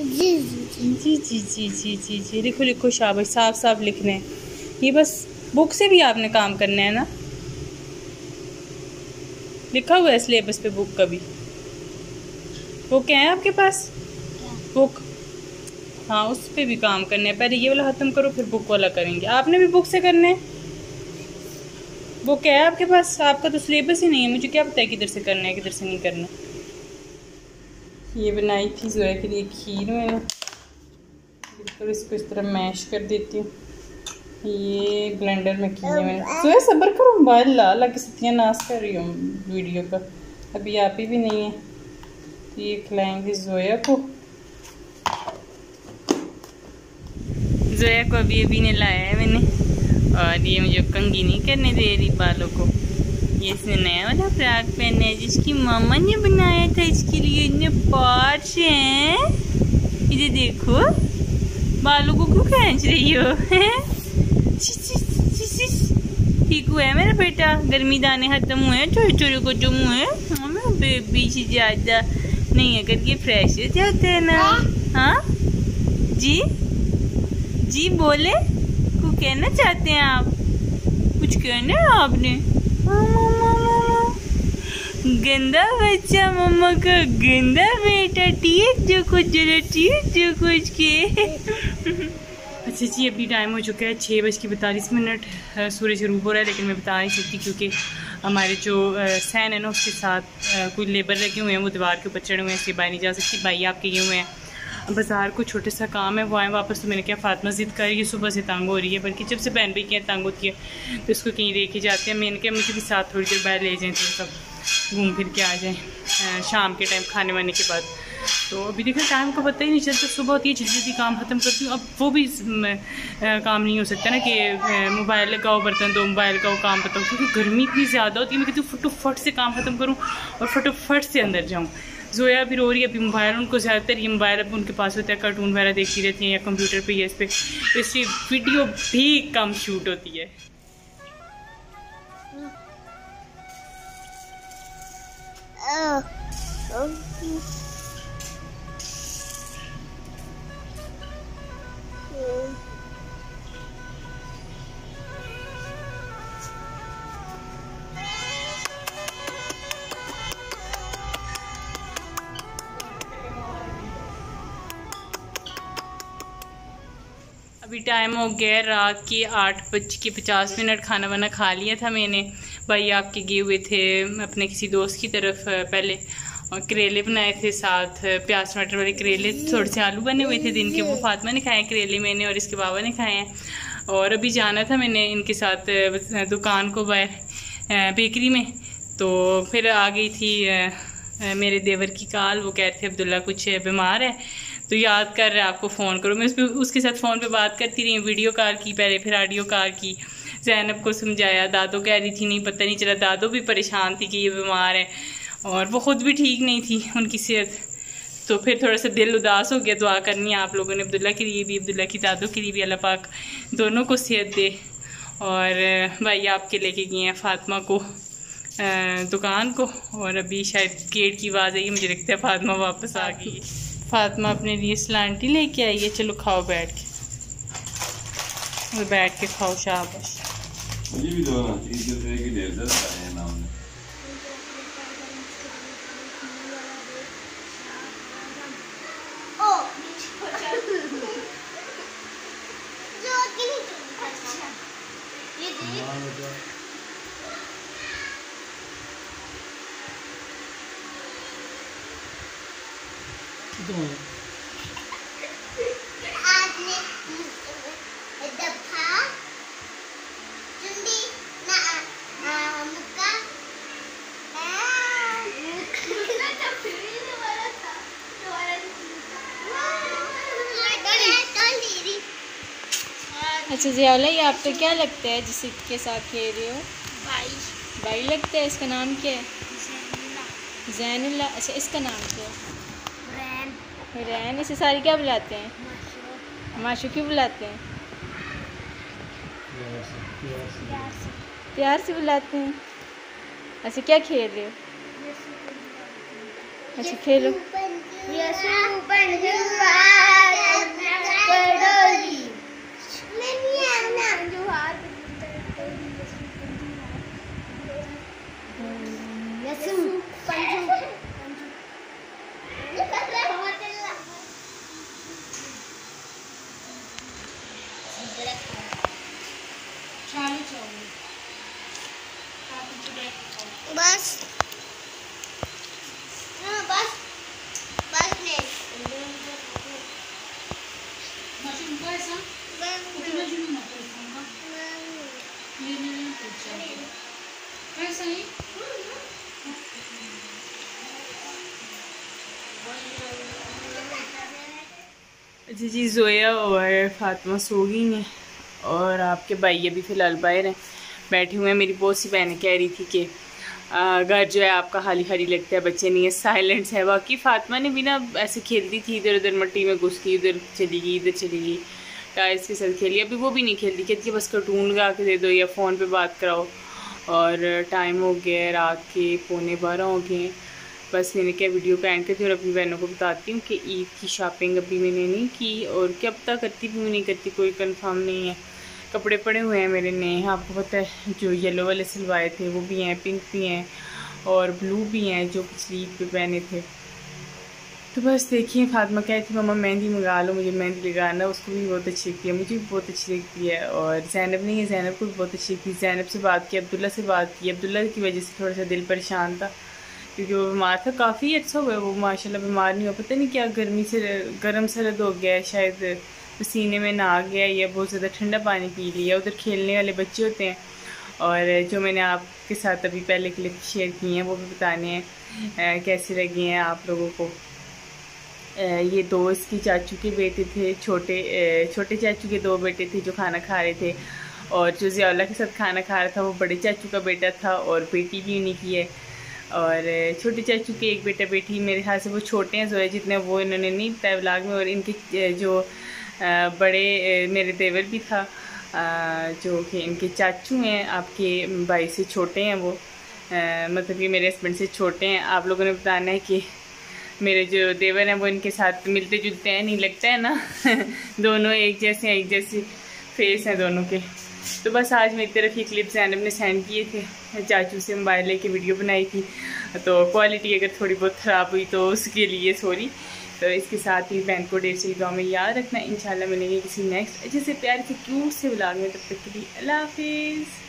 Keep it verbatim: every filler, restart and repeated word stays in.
जी जी जी जी जी जी जी जी लिखो लिखो शाबाश, साफ साफ लिखने हैं। ये बस बुक से भी आपने काम करना है ना, लिखा हुआ है सिलेबस पे बुक का भी। वो क्या है आपके पास बुक? हाँ उस पे भी काम करना है। पहले ये वाला ख़त्म करो फिर बुक वाला करेंगे। आपने भी बुक से करना है। वो क्या है आपके पास? आपका तो सिलेबस ही नहीं है, मुझे क्या पता है किधर से करना है किधर से नहीं करना। ये बनाई थी जोया के लिए खीर मैंने, बिल्कुल इसको इस तरह मैश कर देती हूँ। ये ब्लेंडर में किया मैंने। जोया सब्र करो, मोबाइल ला ला के सत्यानाश कर रही हूँ वीडियो का, अभी आप ही भी नहीं है। तो ये खिलाएंगे जोया को। जोया को अभी अभी ने लाया है मैंने, और ये मुझे कंघी नहीं करने दे रही बालों को। ये इसने नया वाला फ्रॉक पहना है जिसकी मामा ने बनाया था इसके लिए। इतने पार्ट्स हैं, इधर देखो, बालों को क्यों खींच रही हो? ठीक हुआ है मेरा बेटा, गर्मी दाने खत्म हुए हैं, छोटे छोटे को जो मुँह है बेबी से ज्यादा नहीं है करके फ्रेश हो जाते हैं ना। हाँ जी जी बोले, को कहना चाहते हैं आप? कुछ कहना है आपने? गंदा बच्चा, मम्मा का गंदा बेटा, ठीक जो कुछ जरा ठीक जो कुछ के। अच्छा जी अभी टाइम हो चुका है छः बज के बैतालीस मिनट। सूरज रूप हो रहा है लेकिन मैं बता नहीं सकती क्योंकि हमारे जो सैन है ना उसके साथ कोई लेबर लगे हुए हैं, वो दीवार के ऊपर चढ़े हुए हैं, इसलिए बाहर नहीं जा सकती। भाई आपके ये हुए हैं बाज़ार को, छोटे सा काम है वो आए वापस। तो मैंने क्या फातिमा ज़िद कर रही है, सुबह से तंग हो रही है, बल्कि जब से बहन भाई की तंग होती है तो इसको कहीं लेके जाते हैं। मैंने क्या मुझे भी साथ थोड़ी देर बाहर ले जाएँ तो सब घूम फिर के आ जाएँ शाम के टाइम खाने वाने के बाद। तो अभी देखो टाइम का पता ही नहीं चलता, सुबह होती है जल्दी जल्दी काम ख़त्म करती हूँ। अब वो भी आ, काम नहीं हो सकता ना कि मोबाइल लगाओ बर्तन दो, मोबाइल लगाओ काम बताओ, क्योंकि गर्मी इतनी ज़्यादा होती है। मैं कहती हूँ फटोफट से काम ख़त्म करूँ और फटोफट से अंदर जाऊँ। जोया भी रो रही है अभी, मोबाइल उनको ज़्यादातर ये मोबाइल अब उनके पास होता है, कार्टून वगैरह देखती रहती हैं या कंप्यूटर पे या इस पर, तो इसलिए वीडियो भी कम शूट होती है। अभी टाइम हो गया रात के आठ बज के पचास मिनट। खाना वाना खा लिया था मैंने। भाई आपके गए हुए थे अपने किसी दोस्त की तरफ पहले, और करेले बनाए थे साथ प्याज टमाटर वाले करेले, थोड़े से आलू बने हुए थे दिन के, वो फातिमा ने खाए करेले मैंने और इसके बाबा ने खाए हैं। और अभी जाना था मैंने इनके साथ दुकान को बाहर बेकरी में, तो फिर आ गई थी मेरे देवर की कॉल। वो कहते थे अब्दुल्ला कुछ बीमार है तो याद कर रहे आपको फ़ोन करो। मैं उस पर उसके साथ फ़ोन पे बात करती रही, वीडियो कॉल की पहले, फिर ऑडियो कॉल की, ज़ैनब को समझाया। दादो कह रही थी नहीं पता नहीं चला, दादो भी परेशान थी कि ये बीमार है और वो ख़ुद भी ठीक नहीं थी उनकी सेहत। तो फिर थोड़ा सा दिल उदास हो गया। दुआ करनी है आप लोगों ने अब्दुल्ला के लिए भी, अब्दुल्ला की दादो के लिए भी, अल्लाह पाक दोनों को सेहत दे। और भाई आपके लेके गए हैं फातिमा को दुकान को, और अभी शायद गेट की आवाज़ आई, मुझे लगता है फातिमा वापस आ गई। फातिमा अपने लिए सलांटी लेके आई है, चलो खाओ बैठ के, और बैठ के खाओ शाबाश। मुझे भी दो ना, की देर से बताया ना हमने। अच्छा ज़ियाला, ये आपको क्या लगता है जिस के साथ खेल रहे हो? भाई भाई लगता है। इसका नाम क्या है? जैनुल्ला। अच्छा इसका नाम क्या है? रैन। रैन। इसे सारी क्या बुलाते हैं? माशू क्यों बुलाते हैं? प्यार से बुलाते हैं। अच्छा क्या खेल रहे हो? अच्छा खेलो। बस हाँ, बस बस नहीं जी जी जोया और फातिमा सो गई हैं और आपके भाई अभी फ़िलहाल बाहर हैं बैठे हुए हैं। मेरी बहुत सी बहनें कह रही थी कि घर जो है आपका खाली खाली लगता है, बच्चे नहीं है, साइलेंस है। बाकी फातिमा ने भी ना ऐसे खेलती थी, इधर उधर मट्टी में घुस गई, उधर चली गई, इधर चली गई, टायर्स के साथ खेली। अभी वो भी नहीं खेलती, कहती है बस कार्टून लगा के दे दो या फ़ोन पे बात कराओ। और टाइम हो गया रात के पौने बारह हो गए। बस मैंने क्या वीडियो का एंड करती हूँ और अपनी बहनों को बताती हूँ कि ईद की शॉपिंग अभी मैंने नहीं की और कब तक करती भी नहीं करती कोई कंफर्म नहीं है। कपड़े पड़े हुए हैं मेरे नए, हाँ बहुत है, जो येलो वाले सिलवाए थे वो भी हैं, पिंक भी हैं और ब्लू भी हैं जो पिछली ईद पे पहने थे। तो बस देखिए फातिमा कहती थी मम्मा मेहंदी मंगा लो, मुझे मेहंदी लगाना, उसको भी बहुत अच्छी लगती है, मुझे भी बहुत अच्छी लगती है। और जैनब नहीं है, जैनब को भी बहुत अच्छी लगती है। जैनब से बात की, अब्दुल्ला से बात की। अब्दुल्ला की वजह से थोड़ा सा दिल परेशान था क्योंकि वो बीमार था, काफ़ी अच्छा हुआ है वो माशाल्लाह, बीमार नहीं हुआ। पता नहीं क्या गर्मी से गर्म सर्द हो गया है, शायद पसीने में नहा गया या बहुत ज़्यादा ठंडा पानी पी लिया। उधर खेलने वाले बच्चे होते हैं और जो मैंने आपके साथ अभी पहले क्लिप शेयर की हैं वो भी बताने हैं कैसे लगे हैं आप लोगों को। ये दो इसकी चाचू के बेटे थे, छोटे छोटे चाचू के दो बेटे थे जो खाना खा रहे थे और जो ज़ियाउल्लाह के साथ खाना खा रहा था वो बड़े चाचू का बेटा था और बेटी भी उन्हीं की है। और छोटे चाचू के एक बेटा बेटी मेरे ख्याल से वो छोटे हैं जोया जितने, वो इन्होंने नहीं बताया व्लॉग में। और इनके जो बड़े मेरे देवर भी था जो कि इनके चाचू हैं, आपके भाई से छोटे हैं वो, मतलब कि मेरे हस्बैंड से छोटे हैं। आप लोगों ने बताना है कि मेरे जो देवर हैं वो इनके साथ मिलते जुलते हैं, नहीं लगता है ना दोनों एक जैसे हैं, एक जैसे फेस हैं दोनों के। तो बस आज मेरी तरफ ये क्लिप जैनब ने सेंड किए थे, चाचू से मोबाइल लेके वीडियो बनाई थी, तो क्वालिटी अगर थोड़ी बहुत ख़राब हुई तो उसके लिए सॉरी। तो इसके साथ ही बहन को ढेर सारी दुआ में याद रखना। इंशाल्लाह मिलेंगे किसी नेक्स्ट अच्छे से प्यार से क्यूट से व्लॉग में, तब तक के लिए अल्लाह हाफिज़।